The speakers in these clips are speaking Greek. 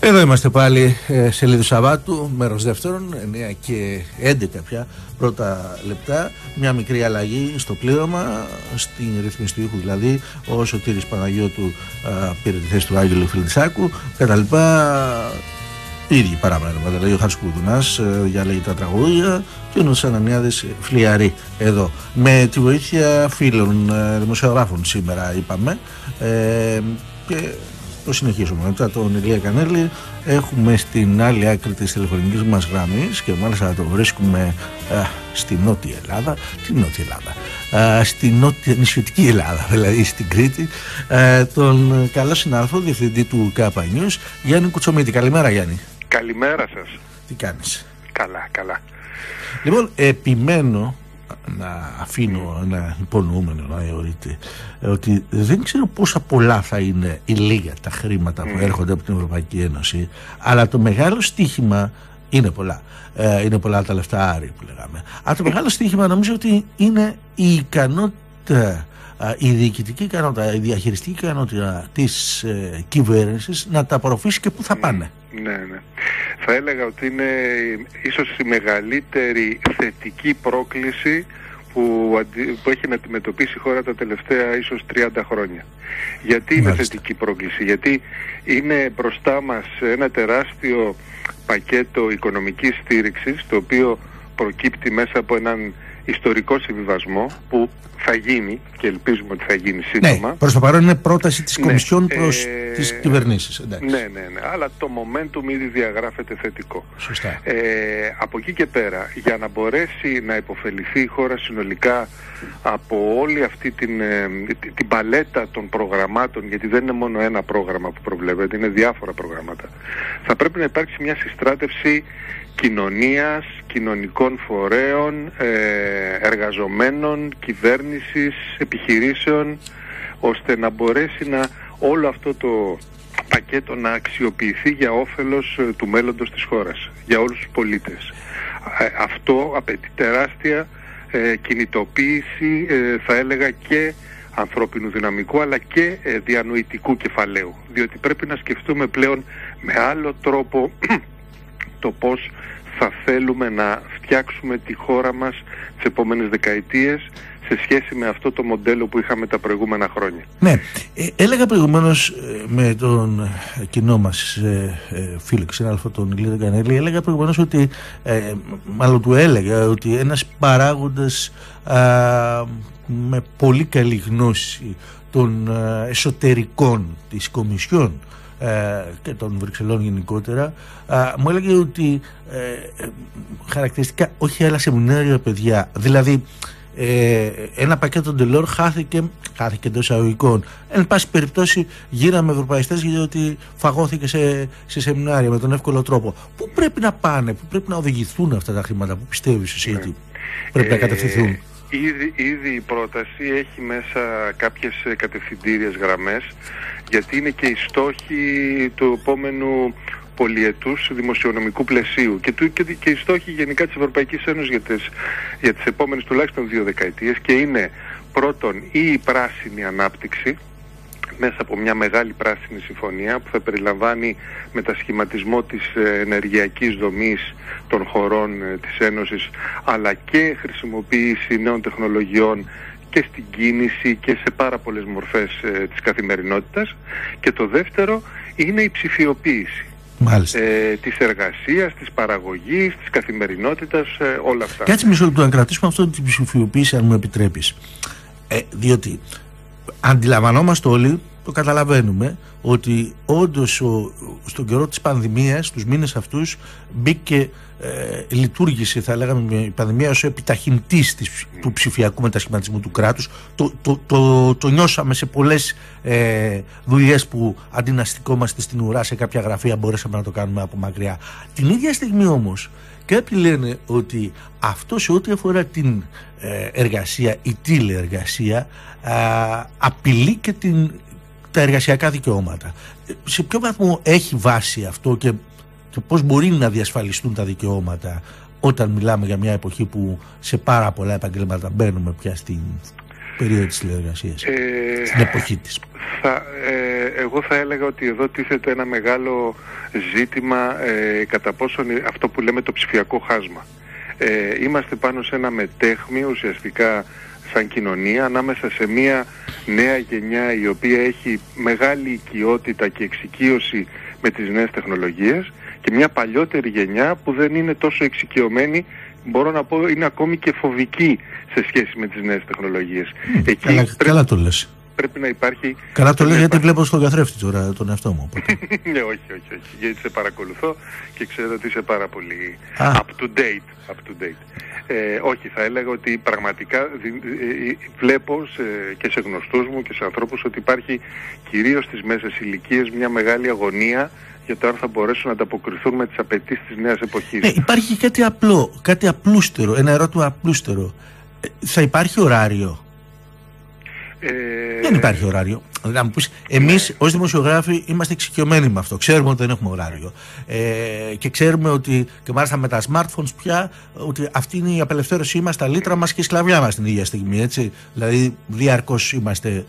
Εδώ είμαστε πάλι, σελίδου Σαββάτου, μέρος δεύτερον, 9 και 11 πια, πρώτα λεπτά. Μια μικρή αλλαγή στο πλήρωμα, στην ρύθμιση του ήχου δηλαδή. Ο Σωτήρης Παναγιώτου πήρε τη θέση του Άγγελου Φιλιτσάκου, κατά λοιπά. Οι ίδιοι παραμένουμε, δηλαδή ο Χάρης Κουδουνάς διάλεγε τα τραγούδια και ο Νότης Ανανιάδης φλιαρεί εδώ. Με τη βοήθεια φίλων δημοσιογράφων σήμερα είπαμε, και το συνεχίσουμε. Μετά τον Ηλία Κανέλη έχουμε στην άλλη άκρη της τηλεφωνικής μας γραμμής και μάλιστα το βρίσκουμε στη Νότια Ελλάδα. Τι Νότια Ελλάδα? Στη Νότια νησιωτική Ελλάδα, δηλαδή στην Κρήτη, τον καλό συνάδελφο διευθυντή του ΚΑΠΑ News, Γιάννη Κουτσομίτη. Καλημέρα, Γιάννη. Καλημέρα σας. Τι κάνεις? Καλά, καλά. Λοιπόν, επιμένω να αφήνω ένα υπονοούμενο να θεωρείται ότι δεν ξέρω πόσα πολλά θα είναι ή λίγα τα χρήματα που έρχονται από την Ευρωπαϊκή Ένωση, αλλά το μεγάλο στοίχημα είναι πολλά. Είναι πολλά τα λεφτά άρη που λέγαμε. Αλλά το μεγάλο στοίχημα νομίζω ότι είναι η ικανότητα, η διοικητική ικανότητα, η διαχειριστική ικανότητα της κυβέρνησης να τα απορροφήσει και πού θα πάνε. Ναι. Θα έλεγα ότι είναι ίσως η μεγαλύτερη θετική πρόκληση που έχει να αντιμετωπίσει η χώρα τα τελευταία ίσως 30 χρόνια. Γιατί είναι θετική πρόκληση? Γιατί είναι μπροστά μας ένα τεράστιο πακέτο οικονομικής στήριξης, το οποίο προκύπτει μέσα από έναν ιστορικό συμβιβασμό που θα γίνει και ελπίζουμε ότι θα γίνει σύντομα. Ναι, προς το παρόν είναι πρόταση της Κομισιόν προς τις κυβερνήσεις. Ναι, αλλά το momentum ήδη διαγράφεται θετικό. Σωστά. Από εκεί και πέρα, για να μπορέσει να υποφεληθεί η χώρα συνολικά από όλη αυτή την παλέτα των προγραμμάτων, γιατί δεν είναι μόνο ένα πρόγραμμα που προβλέπεται, είναι διάφορα προγράμματα, θα πρέπει να υπάρξει μια συστράτευση κοινωνίας, κοινωνικών φορέων, εργαζομένων, κυβέρνησης, επιχειρήσεων, ώστε να μπορέσει όλο αυτό το πακέτο να αξιοποιηθεί για όφελος του μέλλοντος της χώρας, για όλους τους πολίτες. Αυτό απαιτεί τεράστια κινητοποίηση, θα έλεγα, και ανθρώπινου δυναμικού, αλλά και διανοητικού κεφαλαίου, διότι πρέπει να σκεφτούμε πλέον με άλλο τρόπο το πώς θα θέλουμε να φτιάξουμε τη χώρα μας τις επόμενες δεκαετίες σε σχέση με αυτό το μοντέλο που είχαμε τα προηγούμενα χρόνια. Ναι, έλεγα προηγουμένως με τον κοινό μας φίλο και συνάδελφο τον Ηλία Κανέλη, έλεγα προηγουμένως ότι, μάλλον του έλεγα ότι ένας παράγοντας με πολύ καλή γνώση των εσωτερικών της Κομισιόν και των Βρυξελών γενικότερα, μου έλεγε ότι χαρακτηριστικά όχι άλλα σεμινάρια, παιδιά, δηλαδή ένα πακέτο Ντελόρ χάθηκε εντός εισαγωγικών. Εν πάση περιπτώσει γύραμε ευρωπαϊστές γιατί φαγώθηκε σε σεμινάρια με τον εύκολο τρόπο. Πού πρέπει να πάνε, πού πρέπει να οδηγηθούν αυτά τα χρήματα, πού πιστεύεις εσύ ότι πρέπει να κατευθυνθούν? Ήδη η πρόταση έχει μέσα κάποιες κατευθυντήριες γραμμές, γιατί είναι και οι στόχοι του επόμενου πολυετούς δημοσιονομικού πλαισίου και οι στόχοι γενικά της Ευρωπαϊκής Ένωσης για τις επόμενες τουλάχιστον 2 δεκαετίες, και είναι πρώτον η πράσινη ανάπτυξη μέσα από μια μεγάλη πράσινη συμφωνία που θα περιλαμβάνει μετασχηματισμό της ενεργειακής δομής των χωρών της Ένωσης, αλλά και χρησιμοποίηση νέων τεχνολογιών και στην κίνηση και σε πάρα πολλές μορφές της καθημερινότητας. Και το δεύτερο είναι η ψηφιοποίηση της εργασίας, της παραγωγής, της καθημερινότητας, όλα αυτά. Κάτσε μισό λεπτό να κρατήσουμε αυτό την ψηφιοποίηση, αν μου επιτρέπεις, διότι αντιλαμβανόμαστε όλοι, το καταλαβαίνουμε, ότι όντως στον καιρό της πανδημίας, τους μήνες αυτούς, μπήκε, λειτουργήσε, θα λέγαμε, η πανδημία ως επιταχυντής του ψηφιακού μετασχηματισμού του κράτους. Το νιώσαμε σε πολλές δουλειές που αντί να στικόμαστε στην ουρά σε κάποια γραφεία μπορέσαμε να το κάνουμε από μακριά. Την ίδια στιγμή όμως κάποιοι λένε ότι αυτό σε ό,τι αφορά την εργασία, η τηλεεργασία, απειλεί και τα εργασιακά δικαιώματα. Σε ποιο βαθμό έχει βάση αυτό και πώς μπορεί να διασφαλιστούν τα δικαιώματα όταν μιλάμε για μια εποχή που σε πάρα πολλά επαγγέλματα μπαίνουμε πια στην περίοδο της τηλεεργασίας, στην εποχή της? Εγώ θα έλεγα έλεγα ότι εδώ τίθεται ένα μεγάλο ζήτημα κατά πόσον αυτό που λέμε το ψηφιακό χάσμα. Είμαστε πάνω σε ένα μετέχμιο ουσιαστικά σαν κοινωνία ανάμεσα σε μια νέα γενιά η οποία έχει μεγάλη οικειότητα και εξοικείωση με τις νέες τεχνολογίες και μια παλιότερη γενιά που δεν είναι τόσο εξοικειωμένη, μπορώ να πω είναι ακόμη και φοβική σε σχέση με τις νέες τεχνολογίες. Καλά το λες. Πρέπει να υπάρχει... Καλά το λέω γιατί βλέπω στον καθρέφτη τώρα τον εαυτό μου. Ναι, όχι, γιατί σε παρακολουθώ και ξέρω ότι είσαι πάρα πολύ up to date. Όχι, θα έλεγα ότι πραγματικά βλέπω και σε γνωστούς μου και σε ανθρώπους ότι υπάρχει κυρίως στις μέσες ηλικίες μια μεγάλη αγωνία για το αν θα μπορέσουν να ανταποκριθούν με τις απαιτήσεις της νέας εποχής. Υπάρχει κάτι απλό, κάτι απλούστερο, ένα ερώτημα απλούστερο. Θα υπάρχει ωράριο? Δεν υπάρχει ωράριο. Να μου πεις, εμείς ως δημοσιογράφοι είμαστε εξοικειωμένοι με αυτό. Ξέρουμε ότι δεν έχουμε ωράριο. Και ξέρουμε ότι, και μάλιστα με τα smartphones πια, ότι αυτή είναι η απελευθέρωσή μας, τα λίτρα μας και η σκλαβιά μας την ίδια στιγμή. Έτσι. Δηλαδή, διαρκώς είμαστε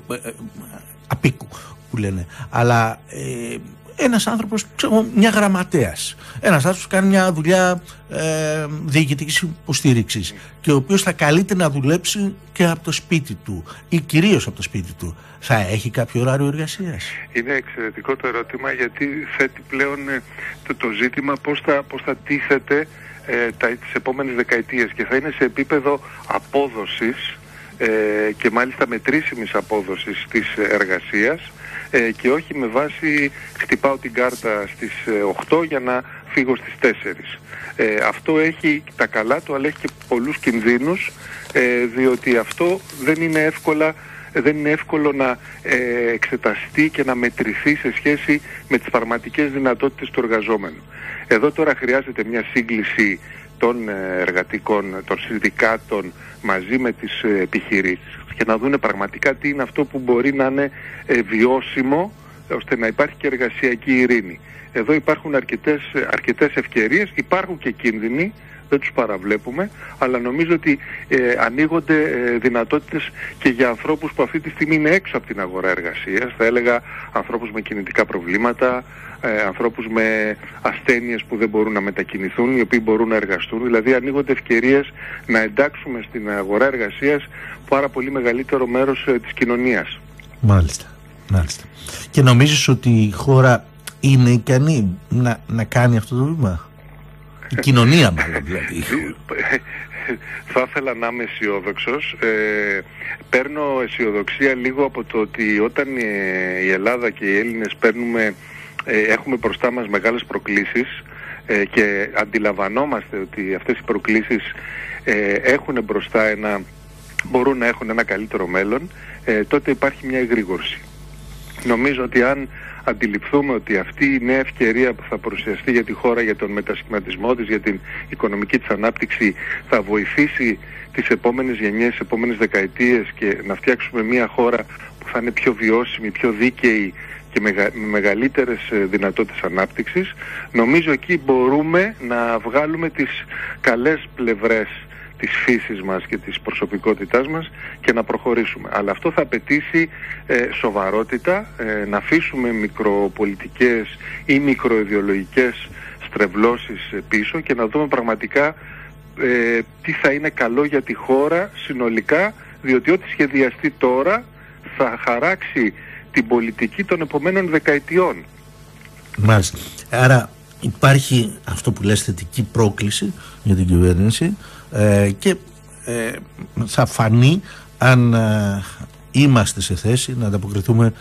απίκου, που λένε. Αλλά ένας άνθρωπος, ξέρω, μια γραμματέας, ένας άνθρωπος που κάνει μια δουλειά διοικητικής υποστήριξης και ο οποίος θα καλείται να δουλέψει και από το σπίτι του ή κυρίως από το σπίτι του, θα έχει κάποιο ωράριο εργασίας? Είναι εξαιρετικό το ερώτημα, γιατί θέτει πλέον το ζήτημα πώς θα τίθεται τις επόμενες δεκαετίες και θα είναι σε επίπεδο απόδοσης και μάλιστα μετρήσιμης απόδοσης της εργασίας και όχι με βάση χτυπάω την κάρτα στις 8 για να φύγω στις 4. Αυτό έχει τα καλά του, αλλά έχει και πολλούς κινδύνους, διότι αυτό δεν είναι εύκολο να εξεταστεί και να μετρηθεί σε σχέση με τις πραγματικές δυνατότητες του εργαζόμενου. Εδώ τώρα χρειάζεται μια σύγκληση των εργατικών, των συνδικάτων μαζί με τις επιχειρήσεις και να δούνε πραγματικά τι είναι αυτό που μπορεί να είναι βιώσιμο ώστε να υπάρχει και εργασιακή ειρήνη. Εδώ υπάρχουν αρκετές ευκαιρίες, υπάρχουν και κίνδυνοι, δεν τους παραβλέπουμε, αλλά νομίζω ότι ανοίγονται δυνατότητες και για ανθρώπους που αυτή τη στιγμή είναι έξω από την αγορά εργασίας, θα έλεγα ανθρώπους με κινητικά προβλήματα, ανθρώπους με ασθένειες που δεν μπορούν να μετακινηθούν, οι οποίοι μπορούν να εργαστούν, δηλαδή ανοίγονται ευκαιρίες να εντάξουμε στην αγορά εργασίας πάρα πολύ μεγαλύτερο μέρος της κοινωνίας. Μάλιστα. Και νομίζεις ότι η χώρα είναι ικανή να κάνει αυτό το βήμα? Η κοινωνία μάλλον δηλαδή. Θα ήθελα να είμαι αισιόδοξος. Παίρνω αισιοδοξία λίγο από το ότι όταν η Ελλάδα και οι Έλληνες έχουμε μπροστά μας μεγάλες προκλήσεις και αντιλαμβανόμαστε ότι αυτές οι προκλήσεις έχουν μπροστά μπορούν να έχουν ένα καλύτερο μέλλον, τότε υπάρχει μια εγρήγορση. Νομίζω ότι αν αντιληφθούμε ότι αυτή η νέα ευκαιρία που θα παρουσιαστεί για τη χώρα, για τον μετασχηματισμό της, για την οικονομική της ανάπτυξη, θα βοηθήσει τις επόμενες γενιές, τις επόμενες δεκαετίες και να φτιάξουμε μια χώρα που θα είναι πιο βιώσιμη, πιο δίκαιη και με μεγαλύτερες δυνατότητες ανάπτυξης, νομίζω εκεί μπορούμε να βγάλουμε τις καλές πλευρές της φύσης μας και της προσωπικότητάς μας και να προχωρήσουμε. Αλλά αυτό θα απαιτήσει σοβαρότητα, να αφήσουμε μικροπολιτικές ή μικροειδεολογικές στρεβλώσεις πίσω και να δούμε πραγματικά τι θα είναι καλό για τη χώρα συνολικά, διότι ό,τι σχεδιαστεί τώρα θα χαράξει την πολιτική των επομένων δεκαετιών. Μάλιστα. Άρα υπάρχει αυτό που λες θετική πρόκληση για την κυβέρνηση και θα φανεί αν είμαστε σε θέση να ανταποκριθούμε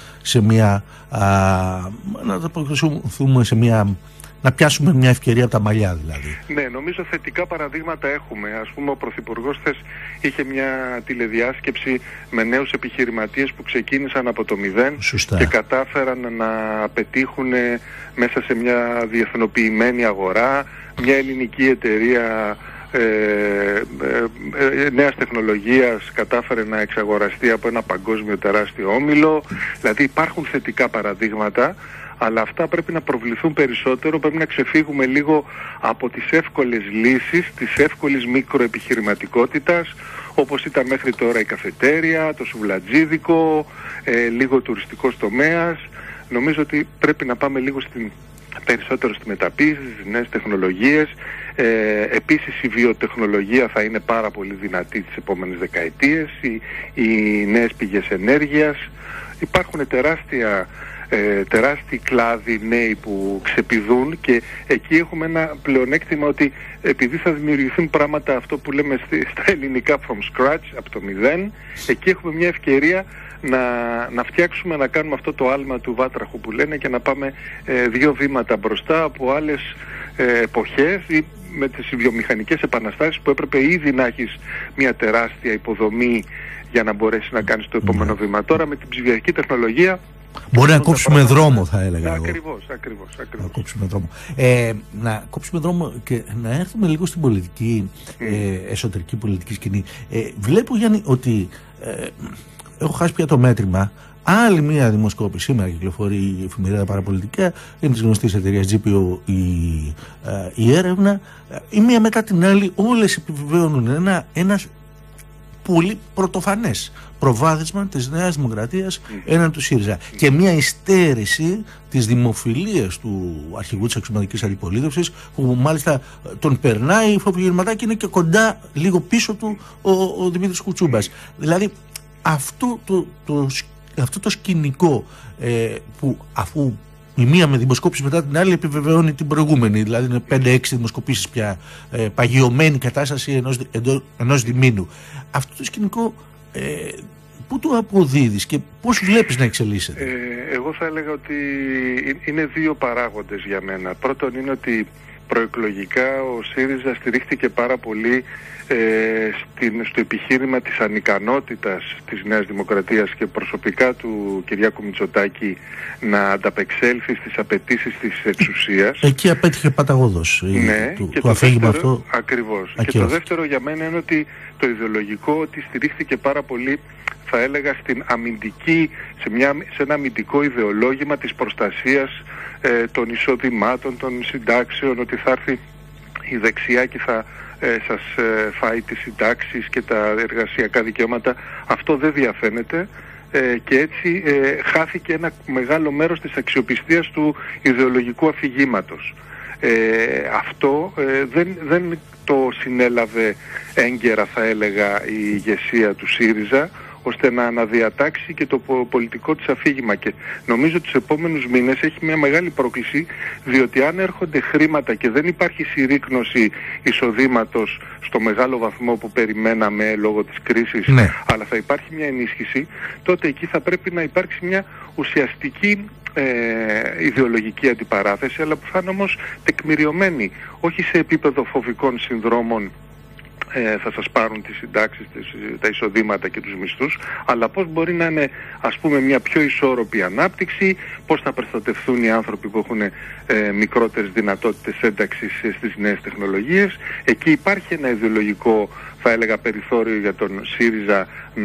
να πιάσουμε μια ευκαιρία από τα μαλλιά δηλαδή. Ναι, νομίζω θετικά παραδείγματα έχουμε. Ας πούμε ο Πρωθυπουργός χθες είχε μια τηλεδιάσκεψη με νέους επιχειρηματίες που ξεκίνησαν από το 0. Σωστά. Και κατάφεραν να πετύχουν μέσα σε μια διεθνοποιημένη αγορά, μια ελληνική εταιρεία νέας τεχνολογίας κατάφερε να εξαγοραστεί από ένα παγκόσμιο τεράστιο όμιλο. Δηλαδή υπάρχουν θετικά παραδείγματα, αλλά αυτά πρέπει να προβληθούν περισσότερο, πρέπει να ξεφύγουμε λίγο από τις εύκολες λύσεις, της εύκολης μικροεπιχειρηματικότητας, όπως ήταν μέχρι τώρα η καφετέρια, το σουβλατζίδικο, λίγο τουριστικός τομέας. νομίζω ότι πρέπει να πάμε λίγο περισσότερο στη μεταποίηση, στις νέες τεχνολογίες. Επίσης η βιοτεχνολογία θα είναι πάρα πολύ δυνατή τις επόμενες δεκαετίες, οι νέες πηγές ενέργειας. Υπάρχουν τεράστιοι κλάδοι νέοι που ξεπηδούν, και εκεί έχουμε ένα πλεονέκτημα ότι επειδή θα δημιουργηθούν πράγματα, αυτό που λέμε στα ελληνικά from scratch, από το μηδέν, εκεί έχουμε μια ευκαιρία να φτιάξουμε, να κάνουμε αυτό το άλμα του βάτραχου που λένε, και να πάμε 2 βήματα μπροστά από άλλες εποχές, ή με τις βιομηχανικές επαναστάσεις που έπρεπε ήδη να έχεις μια τεράστια υποδομή για να μπορέσει να κάνεις το επόμενο βήμα. Τώρα με την ψηφιακή τεχνολογία μπορεί να κόψουμε δρόμο, θα έλεγα. Ακριβώς. Να κόψουμε δρόμο. Να κόψουμε δρόμο και να έρθουμε λίγο στην πολιτική, εσωτερική πολιτική σκηνή. Βλέπω, Γιάννη, ότι έχω χάσει πια το μέτρημα. Άλλη μία δημοσκόπηση σήμερα κυκλοφορεί η εφημερίδα Παραπολιτικά, είναι της γνωστής εταιρείας GPO η έρευνα. Η μία μετά την άλλη όλες επιβεβαιώνουν ένα πολύ πρωτοφανές προβάδισμα της Νέας Δημοκρατίας έναντι του ΣΥΡΙΖΑ και μια υστέρηση της δημοφιλίας του αρχηγού της αξιωματικής αντιπολίτευσης, που μάλιστα τον περνάει η Φοπληγερματάκη, είναι και κοντά λίγο πίσω του ο Δημήτρης Κουτσούμπας. Δηλαδή αυτό το σκηνικό που αφού η μία με δημοσκόπηση μετά την άλλη επιβεβαιώνει την προηγούμενη, δηλαδή είναι 5-6 δημοσκοπήσεις πια, παγιωμένη κατάσταση ενός διμήνου. Αυτό το σκηνικό πού το αποδίδεις και πώς βλέπεις να εξελίσσεται? Εγώ θα έλεγα ότι είναι 2 παράγοντες για μένα. Πρώτον είναι ότι προεκλογικά ο ΣΥΡΙΖΑ στηρίχθηκε πάρα πολύ στο επιχείρημα της ανικανότητας της Νέας Δημοκρατίας και προσωπικά του Κυριάκου Μητσοτάκη να ανταπεξέλθει στις απαιτήσεις της εξουσίας. Εκεί απέτυχε παταγωδός. Ναι, και το αφήγημα αυτό. Ακριβώς. Και το δεύτερο για μένα είναι ότι το ιδεολογικό, ότι στηρίχθηκε πάρα πολύ, θα έλεγα, στην αμυντική, σε ένα αμυντικό ιδεολόγημα της προστασίας των εισοδημάτων, των συντάξεων, ότι θα έρθει η δεξιά και θα σας φάει τις συντάξεις και τα εργασιακά δικαιώματα. Αυτό δεν διαφαίνεται και έτσι χάθηκε ένα μεγάλο μέρος της αξιοπιστίας του ιδεολογικού αφηγήματος. Αυτό δεν το συνέλαβε έγκαιρα, θα έλεγα, η ηγεσία του ΣΥΡΙΖΑ, ώστε να αναδιατάξει και το πολιτικό της αφήγημα, και νομίζω ότι τους επόμενους μήνες έχει μια μεγάλη πρόκληση, διότι αν έρχονται χρήματα και δεν υπάρχει συρρίκνωση εισοδήματος στο μεγάλο βαθμό που περιμέναμε λόγω της κρίσης, αλλά θα υπάρχει μια ενίσχυση, τότε εκεί θα πρέπει να υπάρξει μια ουσιαστική ιδεολογική αντιπαράθεση, αλλά που θα είναι όμως τεκμηριωμένη, όχι σε επίπεδο φοβικών συνδρόμων, θα σας πάρουν τις συντάξεις, τα εισοδήματα και τους μισθούς, αλλά πώς μπορεί να είναι, ας πούμε, μια πιο ισόρροπη ανάπτυξη, πώς θα προστατευθούν οι άνθρωποι που έχουν μικρότερες δυνατότητες ένταξης στις νέες τεχνολογίες. Εκεί υπάρχει ένα ιδεολογικό, θα έλεγα, περιθώριο για τον ΣΥΡΙΖΑ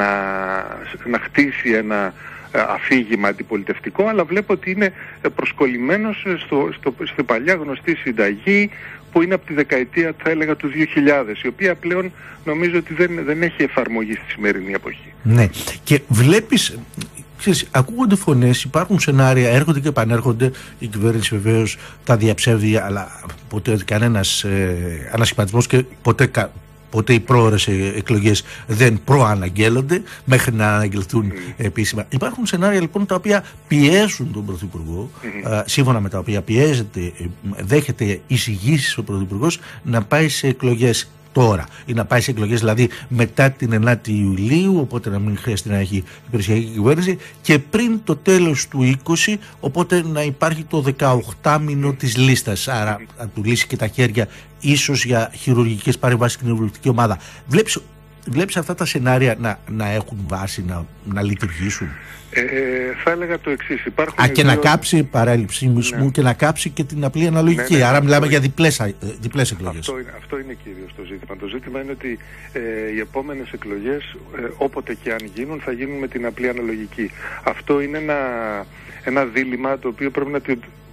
να χτίσει ένα αφήγημα αντιπολιτευτικό, αλλά βλέπω ότι είναι προσκολλημένος στη παλιά γνωστή συνταγή που είναι από τη δεκαετία, θα έλεγα, του 2000, η οποία πλέον νομίζω ότι δεν έχει εφαρμογή στη σημερινή εποχή. Ναι, και βλέπεις, ακούγονται φωνές, υπάρχουν σενάρια, έρχονται και επανέρχονται, η κυβέρνηση βεβαίως τα διαψεύδει, αλλά ποτέ κανένας ανασχηματισμός και ποτέ οι πρόορες εκλογές δεν προαναγγέλλονται μέχρι να αναγγελθούν επίσημα. Υπάρχουν σενάρια λοιπόν τα οποία πιέζουν τον Πρωθυπουργό, σύμφωνα με τα οποία δέχεται εισηγήσεις ο Πρωθυπουργός να πάει σε εκλογές τώρα, ή να πάει σε εκλογές δηλαδή μετά την 9η Ιουλίου, οπότε να μην χρειαστεί να έχει υπηρεσιακή κυβέρνηση, και πριν το τέλος του 20, οπότε να υπάρχει το 18μηνο της λίστας, άρα να του λύσει και τα χέρια ίσως για χειρουργικές παρεμβάσεις στην κοινοβουλευτική ομάδα. Βλέπεις αυτά τα σενάρια να έχουν βάση, να λειτουργήσουν? Θα έλεγα το εξής. Και να κάψει παράληψη μου και να κάψει και την απλή αναλογική. Άρα μιλάμε για διπλές εκλογές. Αυτό είναι κυρίως το ζήτημα. Το ζήτημα είναι ότι οι επόμενες εκλογές, όποτε και αν γίνουν, θα γίνουν με την απλή αναλογική. Αυτό είναι ένα δίλημμα το οποίο πρέπει να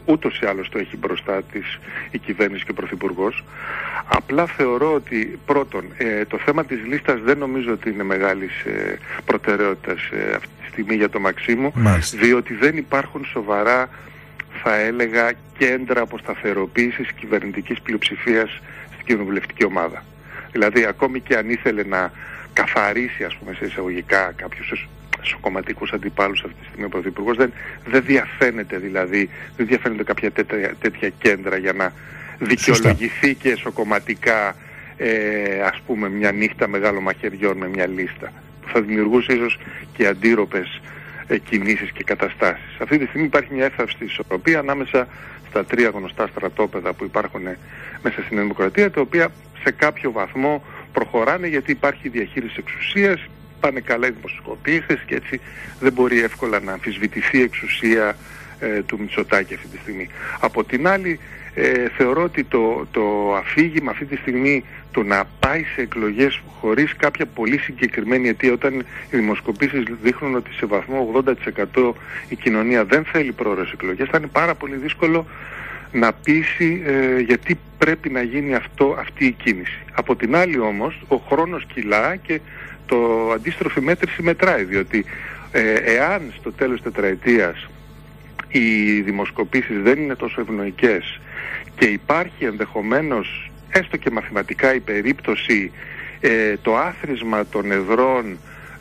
ούτως ή άλλως το έχει μπροστά της η κυβέρνηση και ο Πρωθυπουργός. Απλά θεωρώ ότι πρώτον το θέμα της λίστας δεν νομίζω ότι είναι μεγάλης προτεραιότητας αυτή τη στιγμή για το Μαξίμου, διότι δεν υπάρχουν σοβαρά, θα έλεγα, κέντρα αποσταθεροποίησης κυβερνητικής πλειοψηφίας στην κοινοβουλευτική ομάδα. Δηλαδή ακόμη και αν ήθελε να καθαρίσει, ας πούμε, σε εισαγωγικά κάποιους εσωκομματικούς αντιπάλους αυτή τη στιγμή ο Πρωθυπουργός, δεν διαφαίνεται, δηλαδή δεν διαφαίνεται κάποια τέτοια κέντρα για να δικαιολογηθεί και εσωκομματικά ας πούμε μια νύχτα μεγάλων μαχαιριών με μια λίστα που θα δημιουργούσε ίσως και αντίρροπες κινήσεις και καταστάσεις. Αυτή τη στιγμή υπάρχει μια εύθραυστη ισορροπία ανάμεσα στα τρία γνωστά στρατόπεδα που υπάρχουν μέσα στην Δημοκρατία, τα οποία σε κάποιο βαθμό προχωράνε γιατί υπάρχει διαχείριση εξουσίας, πάνε καλά οι δημοσκοπήσεις και έτσι δεν μπορεί εύκολα να αμφισβητηθεί η εξουσία του Μητσοτάκη αυτή τη στιγμή. Από την άλλη θεωρώ ότι το αφήγημα αυτή τη στιγμή, το να πάει σε εκλογές χωρίς κάποια πολύ συγκεκριμένη αιτία, όταν οι δημοσκοπήσεις δείχνουν ότι σε βαθμό 80% η κοινωνία δεν θέλει πρόορες εκλογές, θα είναι πάρα πολύ δύσκολο να πείσει γιατί πρέπει να γίνει αυτή η κίνηση. Από την άλλη όμως ο χρόνος κυλά και το αντίστροφη μέτρηση μετράει, διότι εάν στο τέλος της τετραετίας οι δημοσκοπήσεις δεν είναι τόσο ευνοϊκές και υπάρχει ενδεχομένως έστω και μαθηματικά η περίπτωση το άθροισμα των εδρών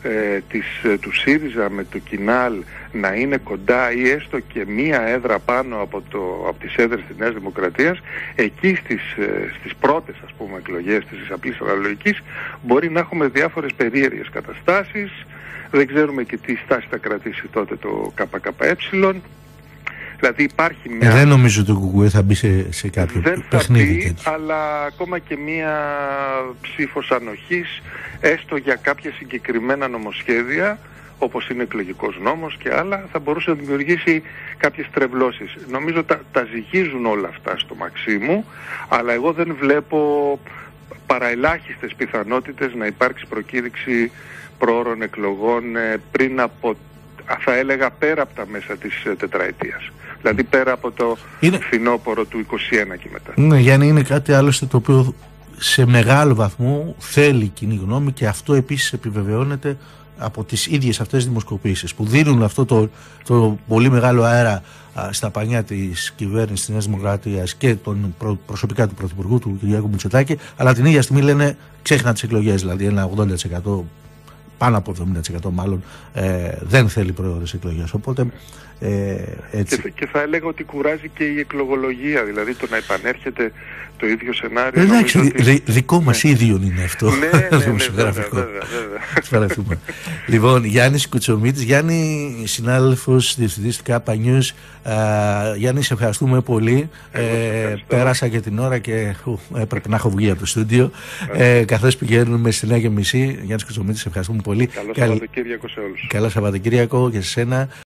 του ΣΥΡΙΖΑ με το Κινάλ να είναι κοντά ή έστω και μία έδρα πάνω από τις έδρες της Νέας Δημοκρατίας, εκεί στις πρώτες, ας πούμε, εκλογές της απλής αναλογικής μπορεί να έχουμε διάφορες περίεργες καταστάσεις. Δεν ξέρουμε και τι στάση θα κρατήσει τότε το ΚΚΕ. Δηλαδή υπάρχει μια... δεν νομίζω ότι το ΚΚΕ θα μπει σε κάποιο παιχνίδι τέτοιο. Αλλά ακόμα και μια ψήφος ανοχής, έστω για κάποια συγκεκριμένα νομοσχέδια, όπως είναι εκλογικός νόμος και άλλα, θα μπορούσε να δημιουργήσει κάποιες τρευλώσεις. Νομίζω τα ζυγίζουν όλα αυτά στο Μαξίμου, αλλά εγώ δεν βλέπω παραελάχιστες πιθανότητες να υπάρξει προκήρυξη προώρων εκλογών πριν από, θα έλεγα, πέρα από τα μέσα της τετραετίας. Δηλαδή πέρα από το φθινόπωρο του 21 και μετά. Ναι, Γιάννη, είναι κάτι άλλωστε το οποίο σε μεγάλο βαθμό θέλει η κοινή γνώμη και αυτό επίσης επιβεβαιώνεται από τις ίδιες αυτές δημοσκοπήσεις που δίνουν αυτό το πολύ μεγάλο αέρα στα πανιά της κυβέρνησης της Νέας Δημοκρατίας και προσωπικά του Πρωθυπουργού του Κυριάκου Μητσοτάκη, αλλά την ίδια στιγμή λένε ξέχνα τις εκλογές, δηλαδή ένα 80%, πάνω από 70% μάλλον, δεν θέλει προώρες εκλογές. Οπότε έτσι. Και θα έλεγα ότι κουράζει και η εκλογολογία, δηλαδή το να επανέρχεται το ίδιο σενάριο. Εντάξει, δικό μας ίδιο είναι αυτό. Ναι, βέβαια. Λοιπόν, Γιάννης Κουτσομίτης, Γιάννη, συνάδελφος διευθυντής του ΚΑΠΑ News. Γιάννη, σε ευχαριστούμε πολύ. Πέρασα και την ώρα και έπρεπε να έχω βγει από το στούντιο. Καθώς πηγαίνουμε στη 9:30, Γιάννης Κουτσομίτης, σε ευχαριστούμε πολύ. Καλό Σαββατοκύριακο σε όλους. Καλό Σαββατοκύριακο και σε σένα.